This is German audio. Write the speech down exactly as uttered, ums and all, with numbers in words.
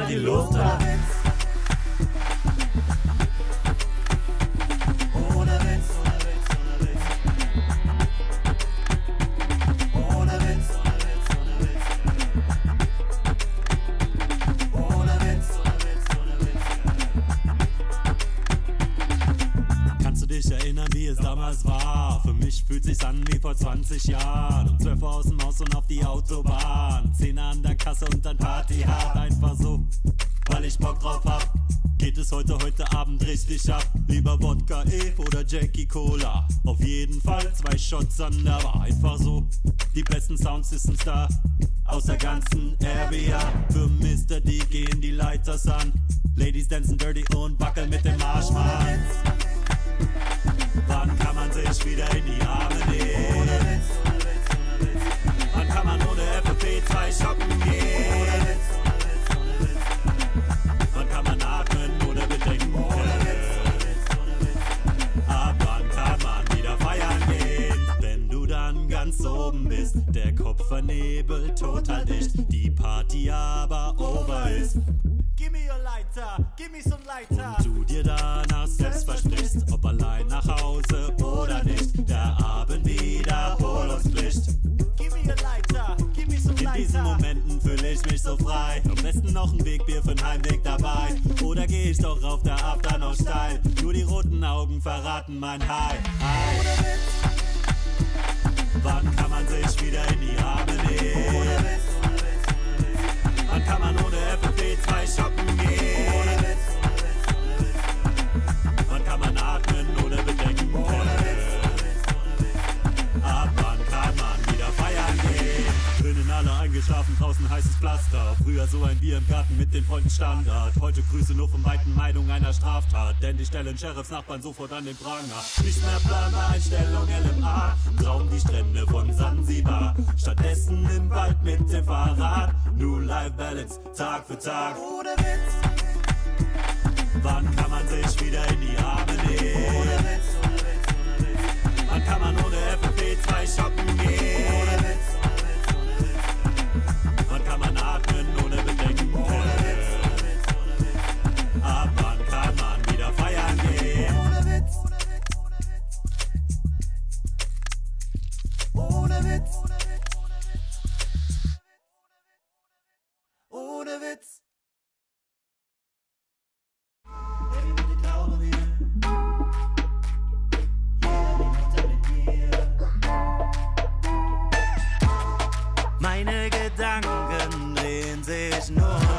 die Luft ab. Ohne Witz, ohne Witz, ohne Witz. Ohne Witz, ohne Witz, ohne Witz. Ohne Witz, ohne Witz, ohne Witz. Kannst du dich erinnern, wie es damals war? Für mich fühlt sich's an wie vor zwanzig Jahren. Um zwölf Uhr aus dem Haus und auf die Autobahn. Zehner an der Kasse und dann Party hart. Einfach so, weil ich Bock drauf hab. Geht es heute, heute Abend richtig ab. Lieber Wodka E oder Jackie Cola. Auf jeden Fall zwei Shots an der Bar. Einfach so, die besten Soundsystems da aus der ganzen Area. Für Mister D gehen die Lighters an. Ladies dancen dirty und wackeln mit dem Arsch, Mann. Wann kann man sich wieder in die Arme nehmen? Ohne Witz, ohne Witz, ohne Witz. Wann kann man ohne F F P zwei shoppen gehen? Ohne Witz, ohne Witz, ohne Witz. Wann kann man atmen ohne Bedenken? Ohne Witz, ohne Witz, ohne Witz. Ab wann kann man wieder feiern gehen? Wenn du dann ganz oben bist, der Kopf vernebelt, total dicht, die Party aber over ist. Give me your lighter, give me some lighter. Und du dir danach selbst versprichst, ob allein nach Hause oder nicht, der Abend Wiederholungspflicht. Give me your lighter, give me some lighter. In diesen Momenten fühle ich mich so frei. Am besten noch ein Wegbier für den Heimweg dabei. Oder geh ich doch auf der After noch steil. Nur die roten Augen verraten mein High. High. Wann kann man sich wieder in die Arme nehmen? Ohne Witz, ohne Witz, ohne Witz. Wann kann man ohne F F P zwei shoppen gehen? Ohne Witz, ohne Witz, ohne Witz. Wann kann man atmen ohne Bedenken? Ohne Witz, ohne Witz, ohne Witz. Ab wann kann man wieder feiern gehen? Drinnen alle eingeschlafen, draußen heißes Pflaster. Früher so ein Bier im Garten mit den Freunden Standard. Heute Grüße nur von weiten Meidung einer Straftat. Denn die stellen Sheriffs Nachbarn sofort an den Pranger. Nicht mehr planbar, Einstellung L M A. Traum die Strände von Sansibar. Stattdessen im Wald mit dem Fahrrad. New Life Balance, Tag für Tag. Ohne Witz. Wann kann man sich wieder in die Arme nehmen? Ohne Witz, ohne Witz, ohne Witz. Wann kann man ohne F F P zwei shoppen gehen? Ohne Witz, ohne Witz, ohne Witz. Wann kann man atmen ohne Bedenken? Ohne Witz, ohne Witz, ohne Witz. Ab wann kann man wieder feiern gehen? Ohne Witz, ohne Witz. Ohne Witz. Baby, bitte glaube mir. Jeder Minute mit dir. Meine Gedanken drehen sich nur